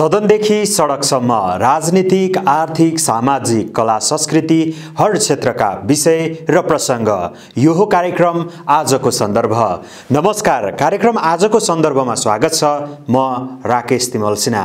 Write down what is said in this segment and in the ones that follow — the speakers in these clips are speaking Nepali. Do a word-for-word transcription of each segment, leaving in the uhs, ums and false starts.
सदनदेखि सडकसम्म राजनीतिक, आर्थिक, सामाजिक, कला, संस्कृति हर क्षेत्रका विषय र प्रसङ्ग। यो हो कार्यक्रम आजको सन्दर्भ। नमस्कार, कार्यक्रम आजको सन्दर्भमा स्वागत छ। म राकेश तिमल सिन्हा।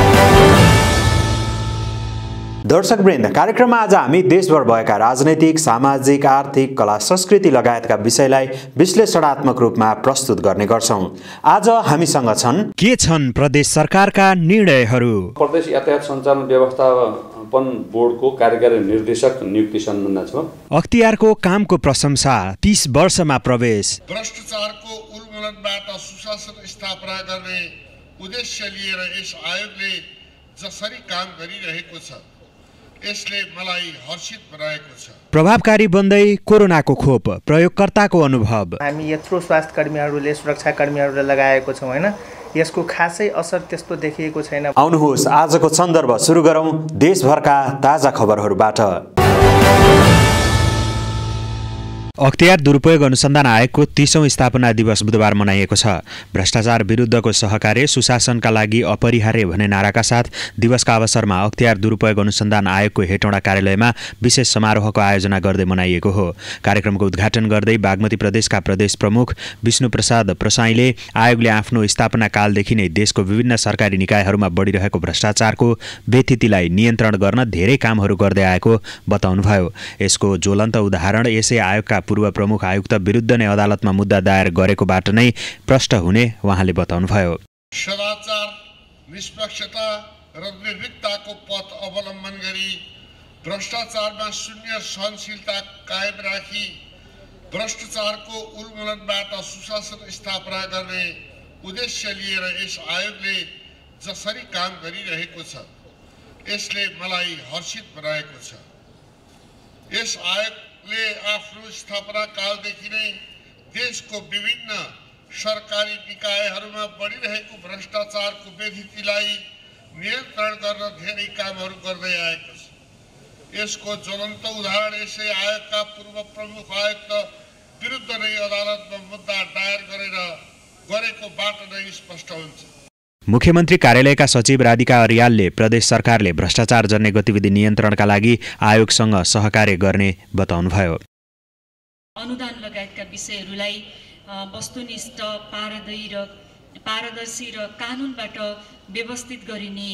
दर्शकवृन्द, कार्यक्रममा आज हामी देशभर भएका राजनैतिक, सामाजिक, आर्थिक, कला, संस्कृति लगायतका विषयलाई विश्लेषणात्मक रूपमा प्रस्तुत गर्ने गर्छौं। आज हामीसँग छन् के छन् प्रदेश सरकारका निर्णयहरू। प्रदेश यातायात सञ्चालन व्यवस्थापन बोर्डको कार्यकारी निर्देशक नियुक्ति सम्बन्ध छ। अख्तियारको कामको प्रशंसा, तीस वर्षमा प्रवेश। भ्रष्टाचारको उन्मूलनबाट सुशासन स्थापना गर्ने उद्देश्य लिएर यस आयोगले जसरी काम गरिरहेको छ यसले मलाई हर्षित बनाएको छ। प्रभावकारी बन्दै कोरोनाको खोप, प्रयोगकर्ताको अनुभव। हामी यत्रो स्वास्थ्य कर्मीहरूले, सुरक्षा कर्मीहरूले लगाएको छौँ हैन, यसको खासै असर त्यस्तो देखिएको छैन। आउनुहोस् आजको सन्दर्भ सुरु गरौँ देशभरका ताजा खबरहरूबाट। अख्तियार दुरुपयोग अनुसन्धान आयोगको तीसौं स्थापना दिवस बुधबार मनाइएको छ। भ्रष्टाचार विरुद्धको सहकार्य सुशासनका लागि अपरिहार्य भन्ने नाराका साथ दिवसका अवसरमा अख्तियार दुरुपयोग अनुसन्धान आयोगको हेटौँडा कार्यालयमा विशेष समारोहको आयोजना गर्दै मनाइएको हो। कार्यक्रमको उद्घाटन गर्दै बागमती प्रदेशका प्रदेश प्रमुख विष्णुप्रसाद प्रसाईले आयोगले आफ्नो स्थापना कालदेखि नै देशको विभिन्न सरकारी निकायहरूमा बढिरहेको भ्रष्टाचारको व्यथितिलाई नियन्त्रण गर्न धेरै कामहरू गर्दै आएको बताउनुभयो। यसको ज्वलन्त उदाहरण यसै आयोगका पूर्व प्रमुख आयुक्त विरुद्ध नै अदालतमा मुद्दा दायर गरेकोबाट नै प्रष्ट हुने उहाँले बताउनुभयो। सदाचार, निष्पक्षता र निर्भीकताको पथ अवलम्बन गरी भ्रष्टाचारमा शून्य सहनशीलता कायम राखी भ्रष्टाचारको उन्मूलनबाट सुशासन स्थापना गर्ने उद्देश्य लिएर यस आयोगले जसरी काम गरिरहेको छ यसले मलाई हर्षित बनाएको छ। यस आयोग ले आफ्नो स्थापना कालदेखि नै देशको विभिन्न सरकारी निकायहरूमा बढिरहेको भ्रष्टाचारको व्यथितिलाई नियन्त्रण गर्न धेरै कामहरू गर्दै आएको छ। यसको ज्वलन्त उदाहरण यसै आयोगका पूर्व प्रमुख आयुक्त विरुद्ध नै अदालतमा मुद्दा दायर गरेर गरेकोबाट नै स्पष्ट हुन्छ। मुख्यमन्त्री कार्यालयका सचिव राधिका अर्यालले प्रदेश सरकारले भ्रष्टाचार जन्य गतिविधि नियन्त्रणका लागि आयोगसँग सहकार्य गर्ने बताउनुभयो। अनुदान लगायतका विषयहरूलाई वस्तुनिष्ठ, पारदर्शी र पारदर्शी र कानुनबाट व्यवस्थित गरिने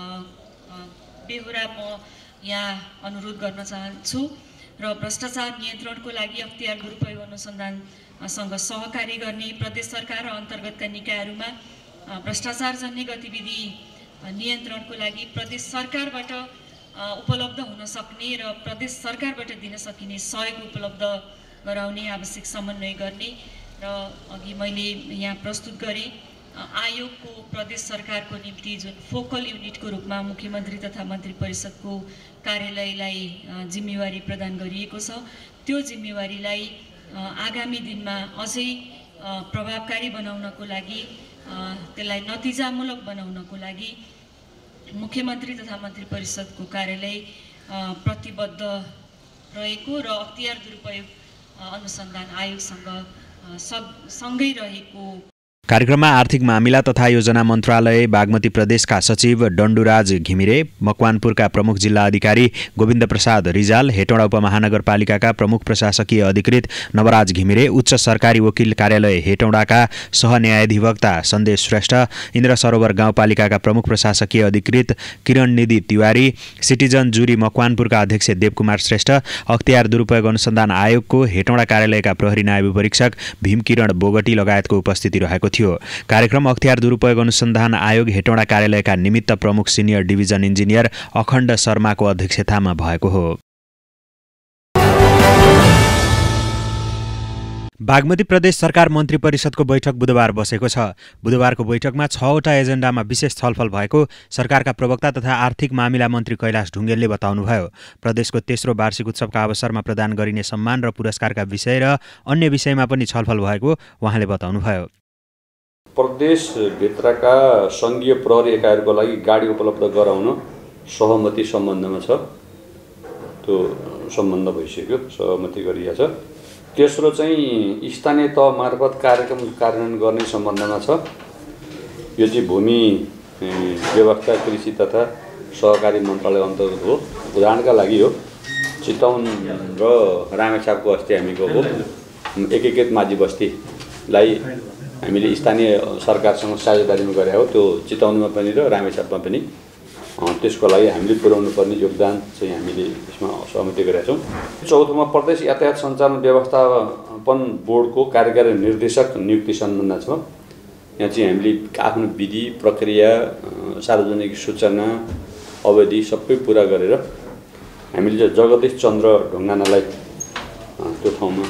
बेहोरा म यहाँ अनुरोध गर्न चाहन्छु र भ्रष्टाचार नियन्त्रणको लागि अख्तियार दुरुपयोग अनुसन्धानसँग सहकार्य गर्ने प्रदेश सरकार र अन्तर्गतका निकायहरूमा भ्रष्टाचार जन्य गतिविधि नियन्त्रणको लागि प्रदेश सरकारबाट उपलब्ध हुन सक्ने र प्रदेश सरकारबाट दिन सकिने सहयोग उपलब्ध गराउने आवश्यक समन्वय गर्ने र अघि मैले यहाँ प्रस्तुत गरेँ आयोगको प्रदेश सरकारको निम्ति जुन फोकल युनिटको रूपमा मुख्यमन्त्री तथा मन्त्री परिषदको कार्यालयलाई जिम्मेवारी प्रदान गरिएको छ, त्यो जिम्मेवारीलाई आगामी दिनमा अझै प्रभावकारी बनाउनको लागि, त्यसलाई नतिजामूलक बनाउनको लागि मुख्यमन्त्री तथा मन्त्री परिषदको कार्यालय प्रतिबद्ध रहेको र अख्तियार दुरुपयोग अनुसन्धान आयोगसँग सँगै रहेको। कार्यक्रममा आर्थिक मामिला तथा योजना मन्त्रालय बागमती प्रदेशका सचिव डण्डुराज घिमिरे, मकवानपुरका प्रमुख जिल्ला अधिकारी गोविन्द प्रसाद रिजाल, हेटौँडा उपमहानगरपालिकाका प्रमुख प्रशासकीय अधिकृत नवराज घिमिरे, उच्च सरकारी वकिल कार्यालय हेटौँडाका सहन्यायाधिवक्ता सन्देश श्रेष्ठ, इन्द्र सरोवर गाउँपालिकाका प्रमुख प्रशासकीय अधिकृत किरण निधि तिवारी, सिटिजन जुरी मकवानपुरका अध्यक्ष देवकुमार श्रेष्ठ, अख्तियार दुरुपयोग अनुसन्धान आयोगको हेटौँडा कार्यालयका प्रहरी नायब परीक्षक भीमकिरण बोगटी लगायतको उपस्थिति रहेको थियो। कार्यक्रम अख्तियार दुरुपयोग अनुसन्धान आयोग हेटौँडा कार्यालयका निमित्त प्रमुख सिनियर डिभिजन इन्जिनियर अखण्ड शर्माको अध्यक्षतामा भएको हो। बागमती प्रदेश सरकार मन्त्री परिषदको बैठक बुधबार बसेको छ। बुधबारको बैठकमा छवटा एजेन्डामा विशेष छलफल भएको सरकारका प्रवक्ता तथा आर्थिक मामिला मन्त्री कैलाश ढुङ्गेलले बताउनुभयो। प्रदेशको तेस्रो वार्षिक उत्सवका अवसरमा प्रदान गरिने सम्मान र पुरस्कारका विषय र अन्य विषयमा पनि छलफल भएको उहाँले बताउनुभयो। प्रदेशभित्रका सङ्घीय प्रहरी एकाइहरूको लागि गाडी उपलब्ध गराउन सहमति सम्बन्धमा छ, त्यो सम्बन्ध भइसक्यो, सहमति गरिएको छ। तेस्रो चाहिँ स्थानीय तह मार्फत कार्यक्रम कार्यान्वयन गर्ने सम्बन्धमा छ। यो चाहिँ भूमि व्यवस्था कृषि तथा सहकारी मन्त्रालय अन्तर्गत हो। उदाहरणका लागि हो चितवन र रामेछापको अस्ति हामी गएको एकीकृत माझी बस्तीलाई हामीले स्थानीय सरकारसँग साझेदारीमा गरे हो। त्यो चितवनमा पनि र रामेछापमा पनि त्यसको लागि हामीले पुर्याउनु पर्ने योगदान चाहिँ हामीले यसमा सहमति गरेका छौँ। चौथोमा प्रदेश यातायात सञ्चालन व्यवस्थापन बोर्डको कार्यकारी निर्देशक नियुक्ति सम्बन्ध छ। यहाँ चाहिँ हामीले आफ्नो विधि प्रक्रिया सार्वजनिक सूचना अवधि सबै पुरा गरेर हामीले चाहिँ जगदीश चन्द्र ढुङ्गानालाई त्यो ठाउँमा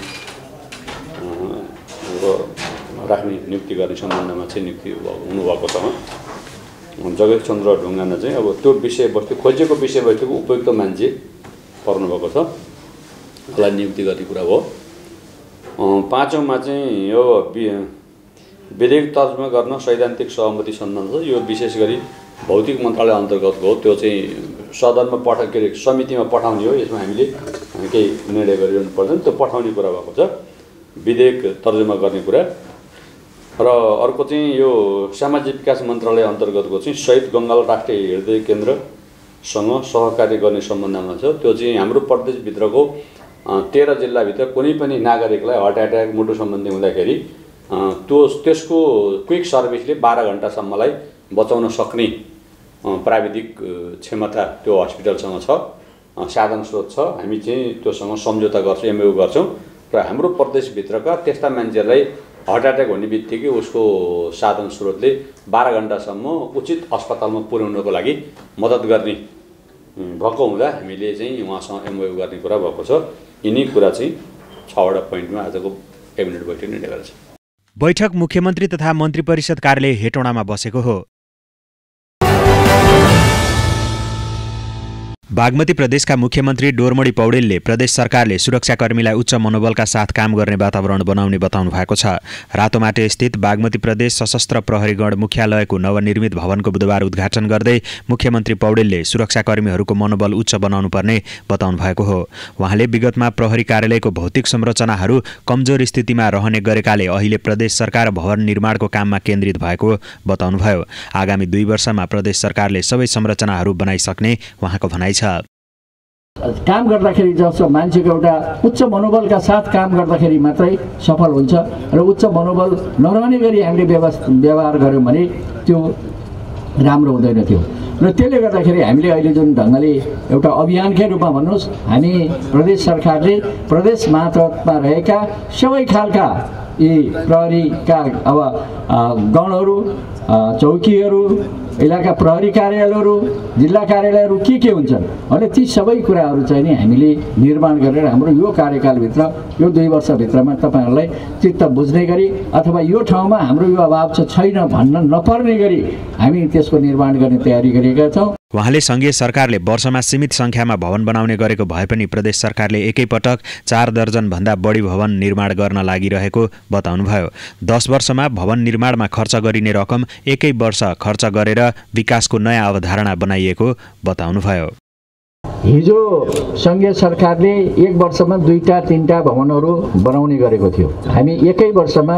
राख्ने नियुक्ति गर्ने सम्बन्धमा चाहिँ नियुक्ति हुनुभएको छ। जगदीश चन्द्र ढुङ्गाना चाहिँ अब त्यो विषयवस्तु खोजेको विषयवस्तुको उपयुक्त मान्छे पर्नुभएको छ, उसलाई नियुक्ति गर्ने कुरा हो। पाँचौँमा चाहिँ यो विधेयक तर्जुमा गर्न सैद्धान्तिक सहमति सन्धान छ। यो विशेष गरी भौतिक मन्त्रालय अन्तर्गतको हो। त्यो चाहिँ सदनमा पठा के अरे समितिमा पठाउने हो। यसमा हामीले केही निर्णय गरिरहनु पर्दैन, त्यो पठाउने कुरा भएको छ विधेयक तर्जुमा गर्ने कुरा। र अर्को चाहिँ यो सामाजिक विकास मन्त्रालय अन्तर्गतको चाहिँ शहीद गङ्गाल राष्ट्रिय हृदय केन्द्रसँग सहकार्य गर्ने सम्बन्धमा छ। त्यो चाहिँ हाम्रो प्रदेशभित्रको तेह्र जिल्लाभित्र कुनै पनि नागरिकलाई हार्ट एट्याक मुटु सम्बन्धी हुँदाखेरि त्यो त्यसको क्विक सर्भिसले बाह्र घन्टासम्मलाई बचाउन सक्ने प्राविधिक क्षमता त्यो हस्पिटलसँग छ, साधन स्रोत छ। हामी चाहिँ त्योसँग सम्झौता गर्छौँ, एमओयू गर्छौँ र हाम्रो प्रदेशभित्रका त्यस्ता मान्छेहरूलाई हार्ट एट्याक हुने बित्तिकै उसको साधन स्रोतले बाह्र घन्टासम्म उचित अस्पतालमा पुर्याउनको लागि मद्दत गर्ने भएको हुँदा हामीले चाहिँ उहाँसँग एमओयू गर्ने कुरा भएको छ। यिनी कुरा चाहिँ छवटा पोइन्टमा आजको क्याबिनेट बैठक निर्णय गरेको छ। बैठक मुख्यमन्त्री तथा मन्त्री परिषद कार्यालय हेटौँडामा बसेको हो। बागमती प्रदेशका मुख्यमन्त्री डोरमणी पौडेलले प्रदेश सरकारले सुरक्षाकर्मीलाई उच्च मनोबलका साथ काम गर्ने वातावरण बनाउने बताउनु भएको छ। रातोमाटे स्थित बागमती प्रदेश सशस्त्र प्रहरी गण मुख्यालयको नवनिर्मित भवनको बुधबार उद्घाटन गर्दै मुख्यमन्त्री पौडेलले सुरक्षाकर्मीहरूको मनोबल उच्च बनाउनु पर्ने बताउनु भएको हो। उहाँले विगतमा प्रहरी कार्यालयको भौतिक संरचनाहरू कमजोर स्थितिमा रहने गरेकाले अहिले प्रदेश सरकार भवन निर्माणको काममा केन्द्रित भएको बताउनुभयो। आगामी दुई वर्षमा प्रदेश सरकारले सबै संरचनाहरू बनाइसक्ने उहाँको भनाइ छ। काम गर्दाखेरि जस्तो मान्छेको एउटा उच्च मनोबलका साथ काम गर्दाखेरि मात्रै सफल हुन्छ र उच्च मनोबल नरहने गरी हामीले व्यवहार गऱ्यौँ भने त्यो राम्रो हुँदैन थियो। र त्यसले गर्दाखेरि हामीले अहिले जुन ढङ्गले एउटा अभियानकै रूपमा भन्नुहोस्, हामी प्रदेश सरकारले प्रदेश मातहतमा रहेका सबै खालका यी प्रहरीका अब गणहरू, चौकीहरू, इलाका प्रहरी कार्यालयहरू, जिल्ला कार्यालयहरू के के हुन्छन् अनि ती सबै कुराहरू चाहिँ नि हामीले निर्माण गरेर हाम्रो यो कार्यकालभित्र यो दुई वर्षभित्रमा तपाईँहरूलाई चित्त बुझ्ने गरी अथवा यो ठाउँमा हाम्रो यो अभाव छैन भन्न नपर्ने गरी हामी त्यसको निर्माण गर्ने तयारी गरेका छौँ। उहाँले सङ्घीय सरकारले वर्षमा सीमित सङ्ख्यामा भवन बनाउने गरेको भए पनि प्रदेश सरकारले एकैपटक चार दर्जनभन्दा बढी भवन निर्माण गर्न लागिरहेको बताउनुभयो। दस वर्षमा भवन निर्माणमा खर्च गरिने रकम एकै वर्ष खर्च गरेर विकासको नयाँ अवधारणा बनाइएको बताउनुभयो। हिजो सङ्घीय सरकारले एक वर्षमा दुईटा तिनवटा भवनहरू बनाउने गरेको थियो। हामी एकै वर्षमा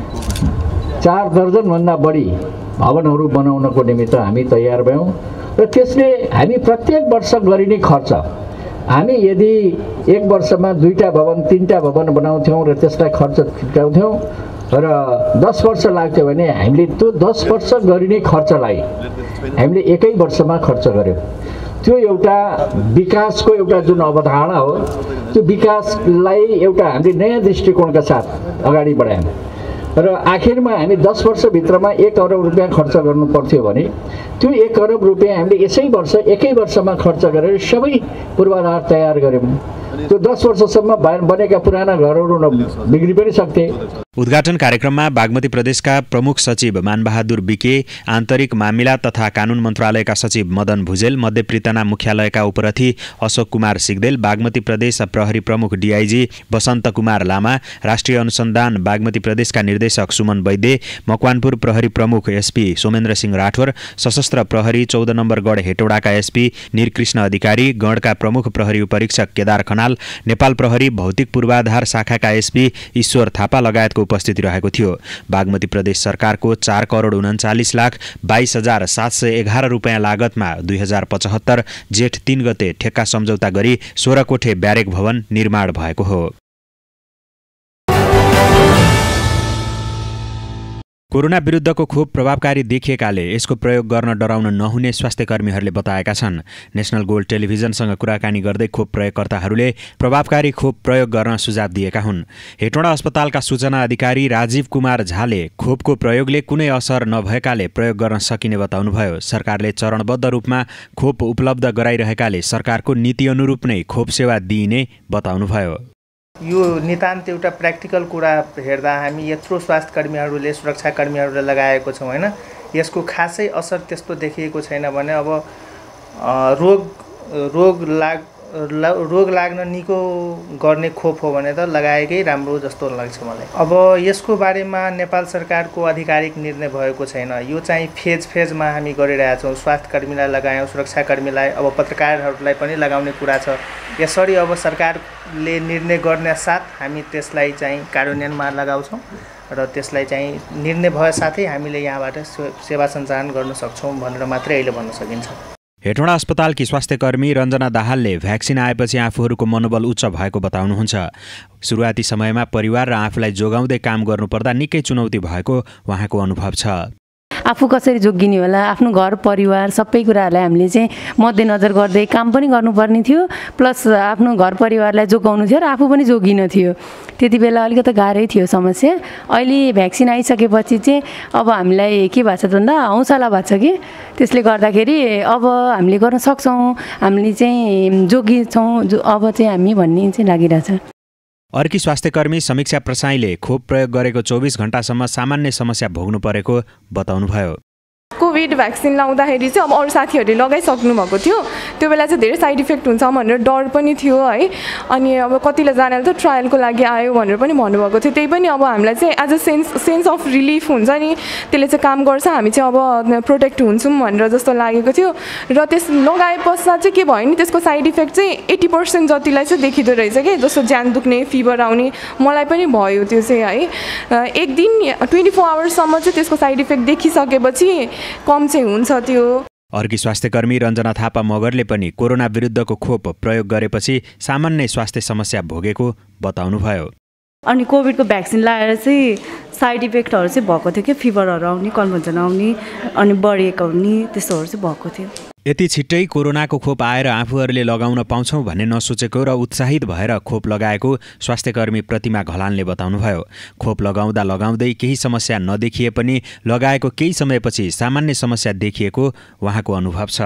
चार दर्जनभन्दा बढी भवनहरू बनाउनको निमित्त हामी तयार भयौँ र त्यसले हामी प्रत्येक वर्ष गरिने खर्च हामी यदि एक वर्षमा दुईटा भवन तिनवटा भवन बनाउँथ्यौँ र त्यसलाई खर्च छुट्याउँथ्यौँ र दस वर्ष लाग्थ्यो भने हामीले त्यो दस वर्ष गरिने खर्चलाई हामीले एकै वर्षमा खर्च गऱ्यौँ। त्यो एउटा विकासको एउटा जुन अवधारणा हो, त्यो विकासलाई एउटा हामीले नयाँ दृष्टिकोणका साथ अगाडि बढायौँ र आखिरमा हामी दस वर्षभित्रमा एक अरब रुपियाँ खर्च गर्नु पर्थ्यो भने त्यो एक अरब रुपियाँ हामीले यसै वर्ष एकै वर्षमा खर्च गरेर सबै पूर्वाधार तयार गऱ्यौँ। त्यो दस वर्षसम्म बनेका पुराना घरहरू बिग्रि पनि सक्थे। उद्घाटन कार्यक्रममा बागमती प्रदेशका प्रमुख सचिव मानबहादुर बिके, आन्तरिक मामिला तथा कानुन मन्त्रालयका सचिव मदन भुजेल, मध्य पृतना मुख्यालयका उपरथी अशोक कुमार सिग्देल, बागमती प्रदेश प्रहरी प्रमुख डिआइजी वसन्त कुमार लामा, राष्ट्रिय अनुसन्धान बागमती प्रदेशका निर्देशक सुमन वैद्य, मकवानपुर प्रहरी प्रमुख एसपी सोमेन्द्र सिंह राठौर, सशस्त्र प्रहरी चौध नम्बर गढ हेटौडाका एसपी निरकृष्ण अधिकारी, गणका प्रमुख प्रहरी उपरीक्षक केदार खनाल रिजाल, नेपाल प्रहरी भौतिक पूर्वाधार शाखाका एसपी ईश्वर थापा लगायतको उपस्थिति रहेको थियो। बागमती प्रदेश सरकारको चार करोड उन्चालिस लाख बाइस हजार सात सय एघार रुपियाँ लागतमा दुई हजार पचहत्तर जेठ तीन गते ठेक्का सम्झौता गरी सोह्र कोठे ब्यारेक भवन निर्माण भएको हो। कोरोना विरुद्धको खोप प्रभावकारी देखिएकाले यसको प्रयोग गर्न डराउन नहुने स्वास्थ्यकर्मीहरूले बताएका छन्। नेसनल गोल्ड टेलिभिजनसँग कुराकानी गर्दै खोप प्रयोगकर्ताहरूले प्रभावकारी खोप प्रयोग गर्न सुझाव दिएका हुन्। हेटौँडा अस्पतालका सूचना अधिकारी राजीव कुमार झाले खोपको प्रयोगले कुनै असर नभएकाले प्रयोग गर्न सकिने बताउनुभयो। सरकारले चरणबद्ध रूपमा खोप उपलब्ध गराइरहेकाले सरकारको नीति अनुरूप नै खोप सेवा दिइने बताउनुभयो। यो नितान्त एउटा प्र्याक्टिकल कुरा हेर्दा हामी यत्रो स्वास्थ्य कर्मीहरूले सुरक्षाकर्मीहरूले लगाएको छौँ होइन, यसको खासै असर त्यस्तो देखिएको छैन भने अब रोग रोग लाग रोग लाग्न निको गर्ने खोप हो भने त लगाएकै राम्रो जस्तो लाग्छ मलाई। अब यसको बारेमा नेपाल सरकारको आधिकारिक निर्णय भएको छैन। यो चाहिँ फेज फेजमा हामी गरिरहेछौँ। स्वास्थ्यकर्मीलाई लगायौँ, सुरक्षाकर्मीलाई, अब पत्रकारहरूलाई पनि लगाउने कुरा छ। यसरी अब सरकारले निर्णय गर्ने साथ हामी त्यसलाई चाहिँ कार्यान्वयनमा लगाउँछौँ र त्यसलाई चाहिँ निर्णय भए साथै हामीले यहाँबाट सेवा सञ्चालन गर्न सक्छौँ भनेर मात्रै अहिले भन्न सकिन्छ। हेटौँडा अस्पतालकी स्वास्थ्यकर्मी रञ्जना दाहालले भ्याक्सिन आएपछि आफूहरूको मनोबल उच्च भएको बताउनुहुन्छ। सुरुवाती समयमा परिवार र आफूलाई जोगाउँदै काम गर्नुपर्दा निकै चुनौती भएको उहाँको अनुभव छ। आफू कसरी जोगिने होला, आफ्नो घर परिवार सबै कुराहरूलाई हामीले चाहिँ मध्यनजर गर्दै काम पनि गर्नुपर्ने थियो, प्लस आफ्नो घर परिवारलाई जोगाउनु थियो र आफू पनि जोगिनु थियो। त्यति बेला अलिकति गाह्रै थियो समस्या। अहिले भ्याक्सिन आइसकेपछि चाहिँ अब हामीलाई के भएको छ भन्दा हौसला भएको छ कि त्यसले गर्दाखेरि अब हामीले गर्न सक्छौँ, हामीले चाहिँ जोगिन्छौँ अब चाहिँ हामी भन्ने चाहिँ लागिरहेछ। अर्की स्वास्थ्यकर्मी समीक्षा प्रसाईले खोप प्रयोग गरेको चौबिस घण्टासम्म सामान्य समस्या भोग्नु परेको बताउनुभयो। कोभिड भ्याक्सिन लाउँदाखेरि चाहिँ अब अरू साथीहरूले लगाइसक्नु भएको थियो, त्यो बेला चाहिँ धेरै साइड इफेक्ट हुन्छ भनेर डर पनि थियो है। अनि अब कतिले जनाले त ट्रायलको लागि आयो भनेर पनि भन्नुभएको थियो। त्यही पनि अब हामीलाई चाहिँ as a sense sense of relief हुन्छ नि, त्यसले चाहिँ काम गर्छ, हामी चाहिँ अब प्रोटेक्ट हुन्छौँ भनेर जस्तो लागेको थियो। र त्यस लगाए पश्चात चाहिँ के भयो नि, त्यसको साइड इफेक्ट चाहिँ एट्टी पर्सेन्ट जतिलाई चाहिँ देखिँदो रहेछ कि, जस्तो ज्यान दुख्ने, फिभर आउने, मलाई पनि भयो त्यो चाहिँ है। एक दिन ट्वेन्टी फोर आवर्ससम्म चाहिँ त्यसको साइड इफेक्ट देखिसकेपछि कम चाहिँ हुन्छ त्यो। अर्की स्वास्थ्यकर्मी रञ्जना थापा मगरले पनि कोरोना विरुद्धको खोप प्रयोग गरेपछि सामान्य स्वास्थ्य समस्या भोगेको बताउनुभयो। अनि कोभिडको भ्याक्सिन लगाएर चाहिँ साइड इफेक्टहरू चाहिँ भएको थियो कि, फिभरहरू आउने, कन्भल्सन आउने, अनि बढेको हुने, त्यस्तोहरू चाहिँ भएको थियो। यति छिट्टै कोरोनाको खोप आएर आफूहरूले लगाउन पाउँछौँ भन्ने नसोचेको र उत्साहित भएर खोप लगाएको स्वास्थ्यकर्मी प्रतिमा घलानले बताउनुभयो। खोप लगाउँदा लगाउँदै केही समस्या नदेखिए पनि लगाएको केही समयपछि सामान्य समस्या देखिएको उहाँको अनुभव छ।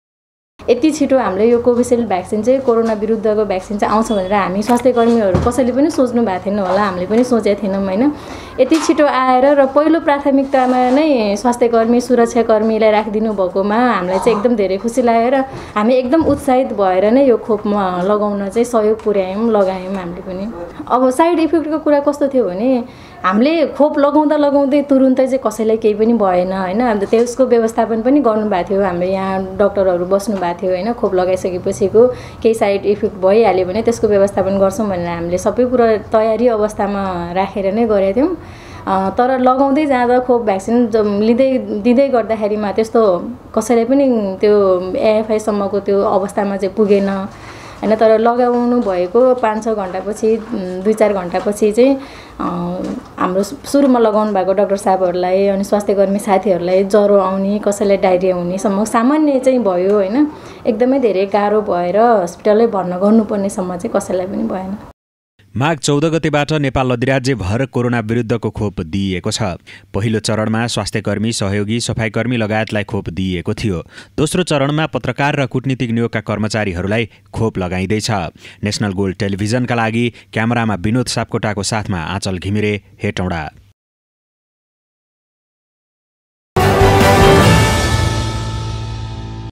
यति छिटो हाम्रो यो कोभिसिल्ड भ्याक्सिन चाहिँ कोरोना विरुद्धको भ्याक्सिन चाहिँ आउँछ भनेर हामी स्वास्थ्यकर्मीहरू कसैले पनि सोच्नु भएको थिएन होला, हामीले पनि सोचेको थिएनौँ होइन। यति छिटो आएर र पहिलो प्राथमिकतामा नै स्वास्थ्यकर्मी सुरक्षाकर्मीलाई राखिदिनु भएकोमा हामीलाई चाहिँ एकदम धेरै खुसी लाग्यो र हामी एकदम उत्साहित भएर नै यो खोपमा लगाउन चाहिँ सहयोग पुर्यायौँ, लगायौँ हामीले पनि। अब साइड इफेक्टको कुरा कस्तो थियो भने हामीले खोप लगाउँदा लगाउँदै तुरुन्तै चाहिँ कसैलाई केही पनि भएन होइन। अन्त त्यसको व्यवस्थापन पनि गर्नुभएको थियो, हाम्रो यहाँ डक्टरहरू बस्नु भएको थियो होइन। खोप लगाइसकेपछिको केही साइड इफेक्ट भइहाल्यो भने त्यसको व्यवस्थापन गर्छौँ भनेर हामीले सबै कुरा तयारी अवस्थामा राखेर नै गरेका थियौँ। तर लगाउँदै जाँदा खोप भ्याक्सिन लिँदै दिँदै गर्दाखेरिमा त्यस्तो कसैलाई पनि त्यो एएफआईसम्मको त्यो अवस्थामा चाहिँ पुगेन होइन। तर लगाउनु भएको पाँच छ घन्टापछि, दुई चार घन्टापछि चाहिँ हाम्रो सुरुमा लगाउनु भएको डाक्टर साहबहरूलाई अनि स्वास्थ्यकर्मी साथीहरूलाई ज्वरो आउने, कसैलाई डायरिया हुनेसम्म सामान्य चाहिँ भयो होइन। एकदमै धेरै गाह्रो भएर हस्पिटलै भर्ना गर्नुपर्नेसम्म चाहिँ कसैलाई पनि भएन। माघ चौध गतेबाट नेपाल अधिराज्यभर कोरोना विरुद्धको खोप दिइएको छ। पहिलो चरणमा स्वास्थ्यकर्मी, सहयोगी, सफाइकर्मी लगायतलाई खोप दिइएको थियो। दोस्रो चरणमा पत्रकार र कूटनीतिक नियोगका कर्मचारीहरूलाई खोप लगाइँदैछ। नेसनल गोल्ड टेलिभिजनका लागि क्यामेरामा विनोद सापकोटाको साथमा आँचल घिमिरे, हेटौँडा।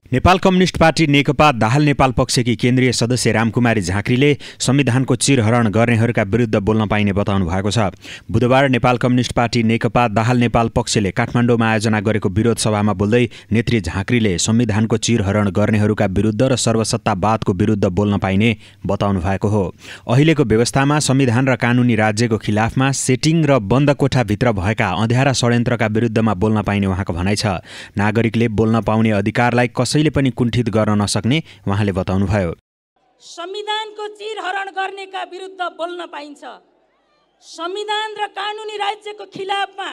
नेपाल कम्युनिस्ट पार्टी नेकपा दाहाल नेपाल पक्षकी केन्द्रीय सदस्य रामकुमारी झाँक्रीले संविधानको चिरहरण गर्नेहरूका विरुद्ध बोल्न पाइने बताउनु भएको छ। बुधबार नेपाल कम्युनिस्ट पार्टी नेकपा दाहाल नेपाल पक्षले काठमाडौँमा आयोजना गरेको विरोध सभामा बोल्दै नेत्री झाँक्रीले संविधानको चिरहरण गर्नेहरूका विरुद्ध र सर्वसत्तावादको विरुद्ध बोल्न पाइने बताउनु भएको हो। अहिलेको व्यवस्थामा संविधान र कानुनी राज्यको खिलाफमा सेटिङ र बन्द कोठाभित्र भएका अँध्यारा षड्यन्त्रका विरुद्धमा बोल्न पाइने उहाँको भनाइ छ। नागरिकले बोल्न पाउने अधिकारलाई कसैले पनि कुण्ठित गर्न नसक्ने उहाँले बताउनुभयो। संविधानको चिरहरण गर्नेका विरुद्ध बोल्न पाइन्छ। संविधान र कानुनी राज्यको खिलाफमा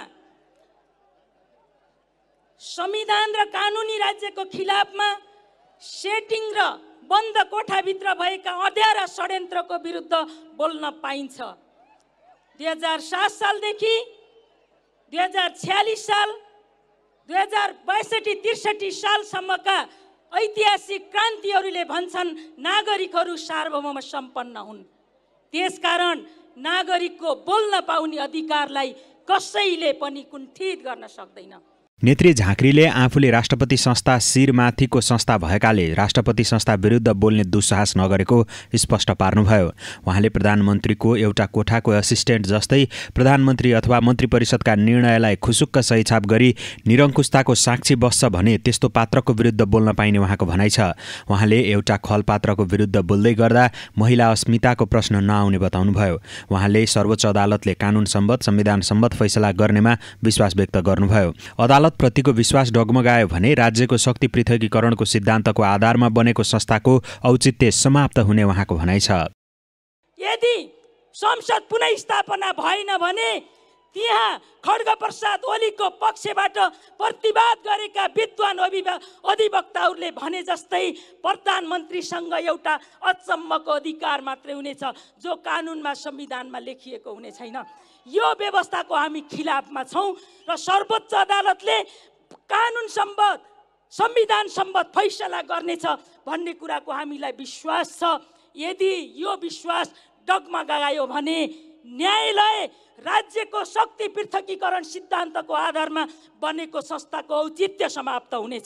संविधान र कानुनी राज्यको खिलाफमा सेटिङ र बन्द कोठाभित्र भएका अँध्यारा षड्यन्त्रको विरुद्ध बोल्न पाइन्छ। दुई हजार सात सालदेखि दुई हजार छ्यालिस साल दुई हजार बैसठी त्रिसठी सालसम्मका ऐतिहासिक क्रान्तिहरूले भन्छन् नागरिकहरू सार्वभौम सम्पन्न हुन्। त्यसकारण नागरिकको बोल्न पाउने अधिकारलाई कसैले पनि कुण्ठित गर्न सक्दैन। नेत्री झाँक्रीले आफूले राष्ट्रपति संस्था शिरमाथिको संस्था भएकाले राष्ट्रपति संस्था विरुद्ध बोल्ने दुस्साहस नगरेको स्पष्ट पार्नुभयो। उहाँले प्रधानमन्त्रीको एउटा कोठाको असिस्टेन्ट जस्तै प्रधानमन्त्री अथवा मन्त्री परिषदका निर्णयलाई खुसुक्क सहीछाप गरी निरङ्कुशताको साक्षी बस्छ भने त्यस्तो पात्रको विरुद्ध बोल्न पाइने उहाँको भनाइ छ। उहाँले एउटा खल पात्रको विरुद्ध बोल्दै गर्दा महिला अस्मिताको प्रश्न नआउने बताउनुभयो। उहाँले सर्वोच्च अदालतले कानुन सम्बद्ध संविधान सम्बद्ध फैसला गर्नेमा विश्वास व्यक्त गर्नुभयो। अदालत प्रतिको विश्वास डगमगायो भने राज्यको शक्ति पृथकीकरणको सिद्धान्तको आधारमा बनेको संस्थाको औचित्य समाप्त हुने उहाँको भनाइ छ। यदि संसद पुनः स्थापना भएन भने त्यहाँ खड्गप्रसाद ओलीको पक्षबाट प्रतिवाद गरेका विद्वान अधिवक्ताहरूले भने जस्तै प्रधानमन्त्रीसँग एउटा अचम्मको अधिकार मात्रै हुनेछ जो कानुनमा संविधानमा लेखिएको हुने छैन। यो व्यवस्थाको हामी खिलाफमा छौँ र सर्वोच्च अदालतले कानुन सम्बद्ध संविधान सम्बद्ध फैसला गर्नेछ भन्ने कुराको हामीलाई विश्वास छ। यदि यो विश्वास डगमगायो भने न्यायालय राज्यको शक्ति पृथकीकरण सिद्धान्तको आधारमा बनेको संस्थाको औचित्य समाप्त हुनेछ।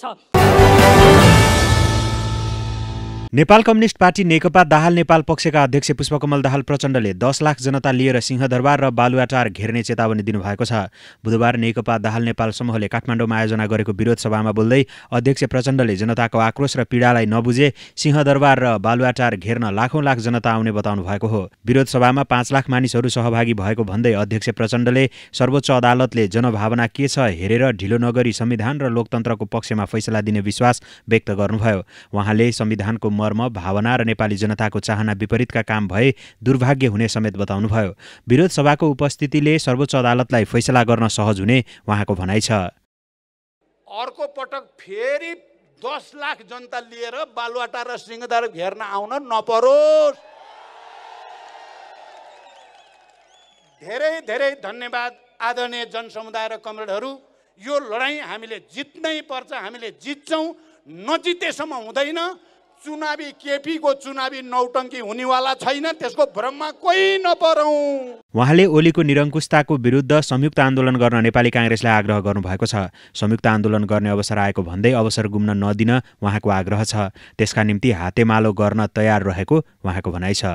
नेपाल कम्युनिस्ट पार्टी नेकपा दाहाल नेपाल पक्षका अध्यक्ष पुष्पकमल दाहाल प्रचण्डले दस लाख जनता लिएर सिंहदरबार र बालुवाटार घेर्ने चेतावनी दिनुभएको छ। बुधबार नेकपा दाहाल नेपाल समूहले काठमाडौँमा आयोजना गरेको विरोध सभामा बोल्दै अध्यक्ष प्रचण्डले जनताको आक्रोश र पीडालाई नबुझे सिंहदरबार र बालुवाटार घेर्न लाखौं लाख जनता आउने बताउनु भएको हो। विरोध सभामा पाँच लाख मानिसहरू सहभागी भएको भन्दै अध्यक्ष प्रचण्डले सर्वोच्च अदालतले जनभावना के छ हेरेर ढिलो नगरी संविधान र लोकतन्त्रको पक्षमा फैसला दिने विश्वास व्यक्त गर्नुभयो। उहाँले संविधानको मर्म भावना र नेपाली जनताको चाहना विपरीतका काम भए दुर्भाग्य हुने समेत बताउनुभयो। विरोध सभाको उपस्थितिले सर्वोच्च अदालतलाई फैसला गर्न सहज हुने उहाँको भनाइ छ। अर्को पटक फेरि दस लाख जनता लिएर बालुवाटार र सिंहदरबार घेर्न आउन नपरोस्। धेरै धेरै धन्यवाद आदरणीय जनसमुदाय र कमरेडहरू। यो लडाईँ हामीले जित्नै पर्छ। हामीले जित्छौँ, नजितेसम्म हुँदैन। चुनावी केपी को चुनावी नौटंकी हुनेवाला छैन, त्यसको भ्रममा कोही नपरौँ। उहाँले ओलीको निरङ्कुशताको विरुद्ध संयुक्त आन्दोलन गर्न नेपाली काङ्ग्रेसलाई आग्रह गर्नुभएको छ। संयुक्त आन्दोलन गर्ने अवसर आएको भन्दै अवसर गुम्न नदिन उहाँको आग्रह छ। त्यसका निम्ति हातेमालो गर्न तयार रहेको उहाँको भनाइ छ।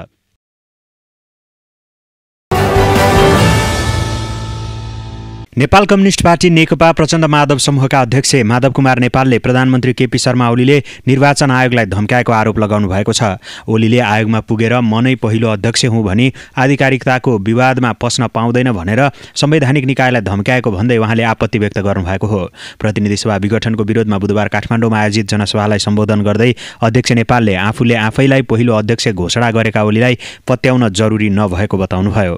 नेपाल कम्युनिस्ट पार्टी नेकपा प्रचण्ड माधव समूहका अध्यक्ष माधव कुमार नेपालले प्रधानमन्त्री केपी शर्मा ओलीले निर्वाचन आयोगलाई धम्काएको आरोप लगाउनु भएको छ। ओलीले आयोगमा पुगेर म नै पहिलो अध्यक्ष हुँ भनी आधिकारिकताको विवादमा पस्न पाउँदैन भनेर संवैधानिक निकायलाई धम्काएको भन्दै उहाँले आपत्ति व्यक्त गर्नुभएको हो। प्रतिनिधि सभा विघटनको विरोधमा बुधबार काठमाडौँमा आयोजित जनसभालाई सम्बोधन गर्दै अध्यक्ष नेपालले आफूले आफैलाई पहिलो अध्यक्ष घोषणा गरेका ओलीलाई पत्याउन जरुरी नभएको बताउनुभयो।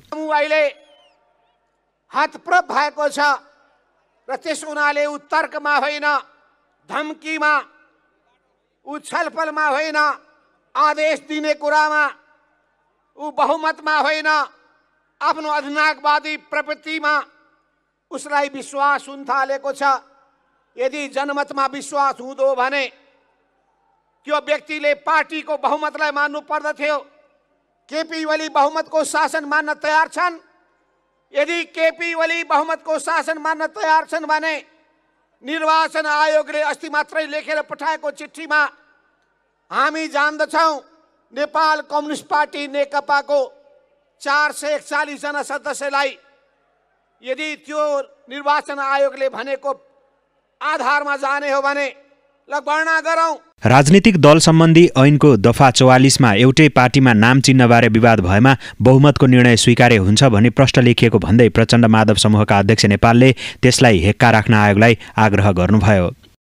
हतप्रभ भएको छ र त्यस हुनाले ऊ तर्कमा होइन, धम्कीमा, ऊ छलफलमा होइन, आदेश दिने कुरामा, ऊ बहुमतमा होइन, आफ्नो अधिनायकवादी प्रवृत्तिमा उसलाई विश्वास हुन थालेको छ। यदि जनमतमा विश्वास हुँदो भने त्यो व्यक्तिले पार्टीको बहुमतलाई मान्नु पर्दथ्यो। केपी ओली बहुमतको शासन मान्न तयार छन्। यदि केपी ओली बहुमतको शासन मान्न तयार छन् भने निर्वाचन आयोगले अस्ति मात्रै लेखेर पठाएको चिठीमा हामी जान्दछौँ नेपाल कम्युनिस्ट पार्टी नेकपाको चार सय एकचालिस जना सदस्यलाई यदि त्यो निर्वाचन आयोगले भनेको आधारमा जाने हो भने ल गणना गरौँ। राजनीतिक दल सम्बन्धी ऐनको दफा चौवालिसमा एउटै पार्टीमा नाम चिन्हबारे विवाद भएमा बहुमतको निर्णय स्वीकार्य हुन्छ भनी प्रष्ट लेखिएको भन्दै प्रचण्ड माधव समूहका अध्यक्ष नेपालले त्यसलाई हेक्का राख्न आयोगलाई आग्रह गर्नुभयो।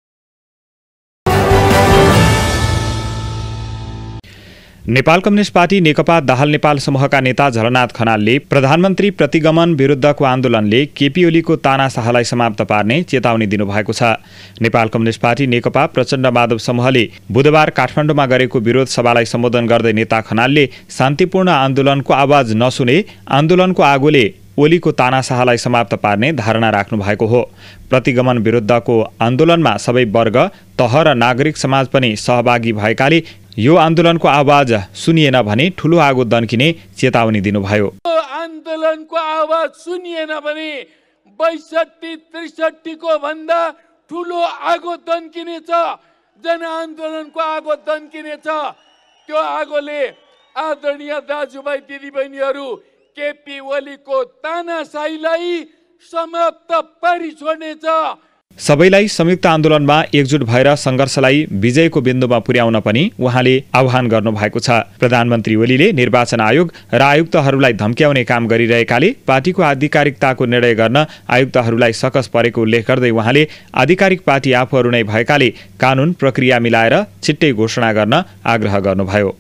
नेपाल कम्युनिस्ट पार्टी नेकपा दाहाल नेपाल समूहका नेता झलनाथ खनालले प्रधानमन्त्री प्रतिगमन विरुद्धको आन्दोलनले केपी ओलीको तानाशाहलाई समाप्त पार्ने चेतावनी दिनुभएको छ। नेपाल कम्युनिस्ट पार्टी नेकपा प्रचण्ड माधव समूहले बुधबार काठमाडौँमा गरेको विरोध सभालाई सम्बोधन गर्दै नेता खनालले शान्तिपूर्ण आन्दोलनको आवाज नसुने आन्दोलनको आगोले ओलीको तानाशाहलाई समाप्त पार्ने धारणा राख्नु भएको हो। प्रतिगमन विरुद्धको आन्दोलनमा सबै वर्ग, तह र नागरिक समाज पनि सहभागी भएकाले यो आन्दोलनको आवाज सुनिएन भने ठूलो आगो दन्किने चेतावनी दिनुभयो। आन्दोलनको आवाज सुनिएन भने बैसठी त्रिसठी को भन्दा ठूलो आगो दन्किनेछ, जनआन्दोलनको आगो दन्किनेछ। त्यो आगोले आदरणीय दाजुभाइ दिदीबहिनीहरू केपी ओलीको तानाशाहीलाई समाप्त पारिछोड्नेछ। सबैलाई संयुक्त आन्दोलनमा एकजुट भएर संघर्षलाई विजयको बिन्दुमा पुर्याउन पनि उहाँले आह्वान गर्नुभएको छ। प्रधानमन्त्री ओलीले निर्वाचन आयोग र आयुक्तहरूलाई धम्क्याउने काम गरिरहेकाले पार्टीको आधिकारिकताको निर्णय गर्न आयुक्तहरूलाई सकस परेको उल्लेख गर्दै उहाँले आधिकारिक पार्टी आफूहरू नै भएकाले कानुन प्रक्रिया मिलाएर छिट्टै घोषणा गर्न आग्रह गर्नुभयो।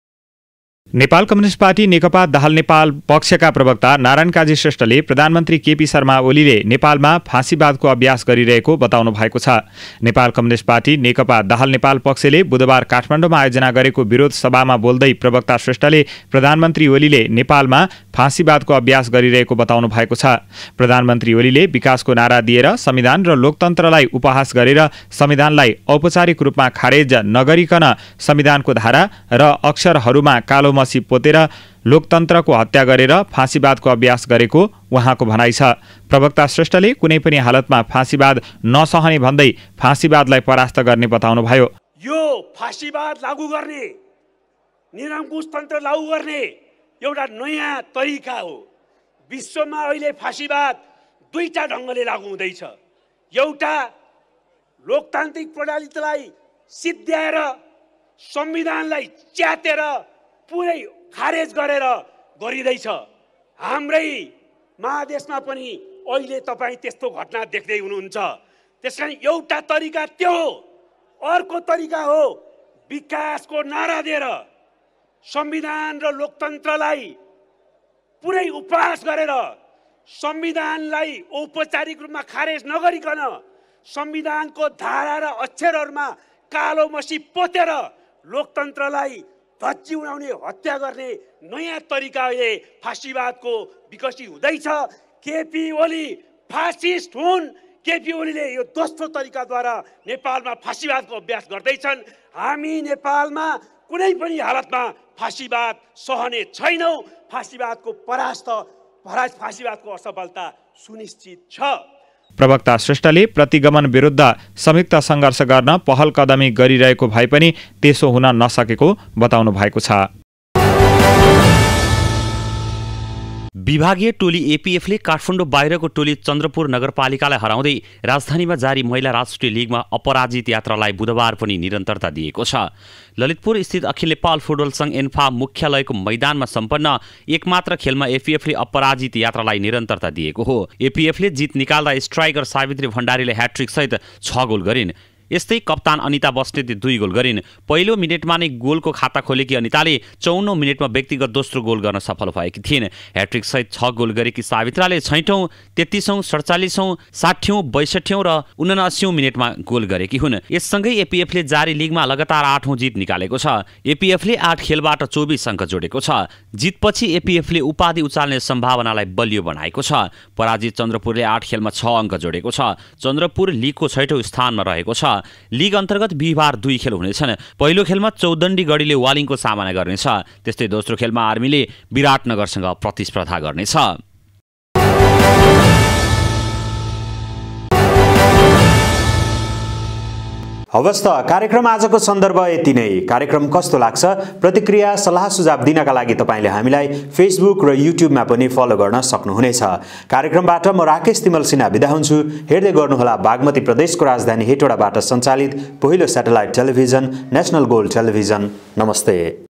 नेपाल कम्युनिस्ट पार्टी नेकपा दाहाल नेपाल पक्षका प्रवक्ता नारायण काजी श्रेष्ठले प्रधानमन्त्री केपी शर्मा ओलीले नेपालमा फाँसीवादको अभ्यास गरिरहेको बताउनु भएको छ। नेपाल कम्युनिस्ट पार्टी नेकपा दाहाल नेपाल पक्षले बुधबार काठमाडौँमा आयोजना गरेको विरोध सभामा बोल्दै प्रवक्ता श्रेष्ठले प्रधानमन्त्री ओलीले नेपालमा फाँसीवादको अभ्यास गरिरहेको बताउनु भएको छ। प्रधानमन्त्री ओलीले विकासको नारा दिएर संविधान र लोकतन्त्रलाई उपहास गरेर संविधानलाई औपचारिक रूपमा खारेज नगरिकन संविधानको धारा र अक्षरहरूमा कालो मसी पोतेर लोकतन्त्रको हत्या गरेर फाँसीवादको अभ्यास गरेको उहाँको भनाइ छ। प्रवक्ता श्रेष्ठले कुनै पनि हालतमा फाँसीवाद नसहने भन्दै फाँसीवादलाई परास्त गर्ने बताउनुभयो। यो फाँसीवाद लागू गर्ने, निरङ्कुश तन्त्र लागू गर्ने एउटा नयाँ तरिका हो। विश्वमा अहिले फाँसीवाद दुईटा ढङ्गले लागू हुँदैछ। एउटा लोकतान्त्रिक प्रणालीलाई सिद्ध्याएर संविधानलाई च्यातेर पुरै खारेज गरेर गरिँदैछ। हाम्रै महादेशमा पनि अहिले तपाईँ त्यस्तो घटना देख्दै हुनुहुन्छ। त्यसकारण एउटा तरिका त्यो हो। अर्को तरिका हो विकासको नारा दिएर संविधान र लोकतन्त्रलाई पुरै उपहास गरेर संविधानलाई औपचारिक रूपमा खारेज नगरिकन संविधानको धारा र अक्षरहरूमा कालो मसी पोतेर लोकतन्त्रलाई धच्ची उडाउने, हत्या गर्ने नयाँ तरिका अहिले फाँसीवादको विकसित हुँदैछ। केपी ओली फासिस्ट हुन्। केपी ओलीले यो दोस्रो तरिकाद्वारा नेपालमा फाँसीवादको अभ्यास गर्दैछन्। हामी नेपालमा कुनै पनि हालतमा फाँसीवाद सहने छैनौँ। फाँसीवादको परास्त पराज फाँसीवादको असफलता सुनिश्चित छ। प्रवक्ता श्रेष्ठले प्रतिगमन विरुद्ध संयुक्त सङ्घर्ष गर्न पहल कदमी गरिरहेको भए पनि त्यसो हुन नसकेको बताउनु भएको छ। विभागीय टोली एपीएफले काठमाडौँ बाहिरको टोली चन्द्रपुर नगरपालिकालाई हराउँदै राजधानीमा जारी महिला राष्ट्रिय लिगमा अपराजित यात्रालाई बुधबार पनि निरन्तरता दिएको छ। ललितपुर स्थित अखिल नेपाल फुटबल सङ्घ एन्फा मुख्यालयको मैदानमा सम्पन्न एकमात्र खेलमा एपीएफले अपराजित यात्रालाई निरन्तरता दिएको हो। एपीएफले जित निकाल्दा स्ट्राइकर सावित्री भण्डारीले ह्याट्रिक सहित छ गोल गरिन्। यस्तै कप्तान अनिता बस्नेतले दुई गोल गरिन्। पहिलो मिनेटमा नै गोलको खाता खोलेकी अनिताले चौन्नौ मिनेटमा व्यक्तिगत दोस्रो गोल गर्न सफल भएकी थिइन्। ह्याट्रिक सहित छ गोल गरेकी सावित्राले छैठौँ, तेत्तिसौँ, सडचालिसौँ, साठ्यौँ, बैसठ्यौँ र उनासीौँ मिनेटमा गोल गरेकी हुन्। यससँगै एपीएफले जारी लिगमा लगातार आठौँ जित निकालेको छ। एपीएफले आठ खेलबाट चौबिस अङ्क जोडेको छ। जितपछि एपीएफले उपाधि उचाल्ने सम्भावनालाई बलियो बनाएको छ। पराजित चन्द्रपुरले आठ खेलमा छ अङ्क जोडेको छ। चन्द्रपुर लिगको छैठौँ स्थानमा रहेको छ। लिग अन्तर्गत बिहिबार दुई खेल हुनेछन्। पहिलो खेलमा चौदण्डी गढीले वालिङको सामना गर्नेछ। त्यस्तै दोस्रो खेलमा आर्मीले विराटनगरसँग प्रतिस्पर्धा गर्नेछ। हवस् त कार्यक्रम आजको सन्दर्भ यति नै। कार्यक्रम कस्तो लाग्छ प्रतिक्रिया सल्लाह सुझाव दिनका लागि तपाईँले हामीलाई फेसबुक र युट्युबमा पनि फलो गर्न सक्नुहुनेछ। कार्यक्रमबाट म राकेश तिमल सिन्हा बिदा हुन्छु। हेर्दै गर्नुहोला बागमती प्रदेशको राजधानी हेटौडाबाट सञ्चालित पहिलो satellite television National Gold Television. नमस्ते।